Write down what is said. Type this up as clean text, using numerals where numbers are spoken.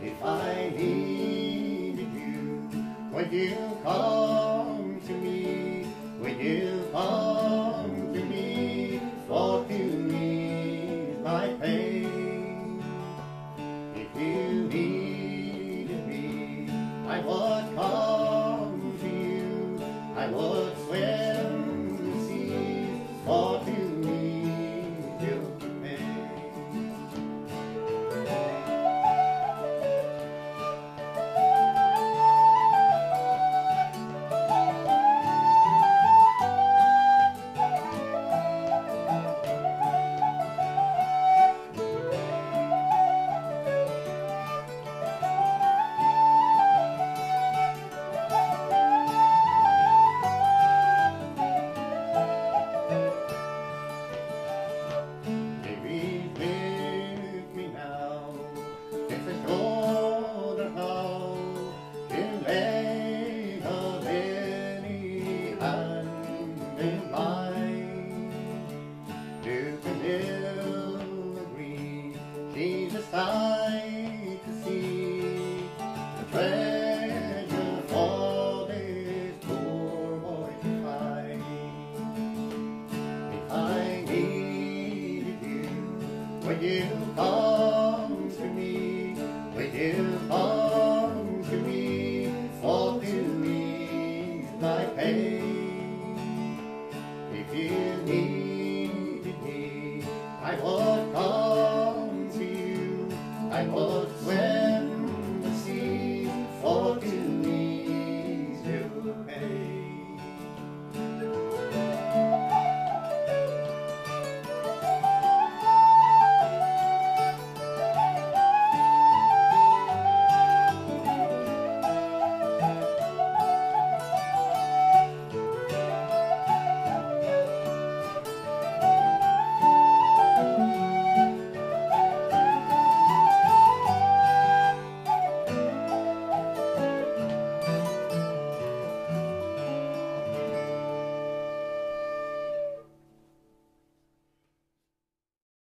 If I needed you, would you come to me? Would you come to me for to ease my pain? If you needed me, I would come to you. I would swim the seas for to ease your pain. Sight to see, the treasure for this poor boy to find. If I needed you, would you come to me? Would you come to me for to ease my pain? If you needed me, I would come. I would swear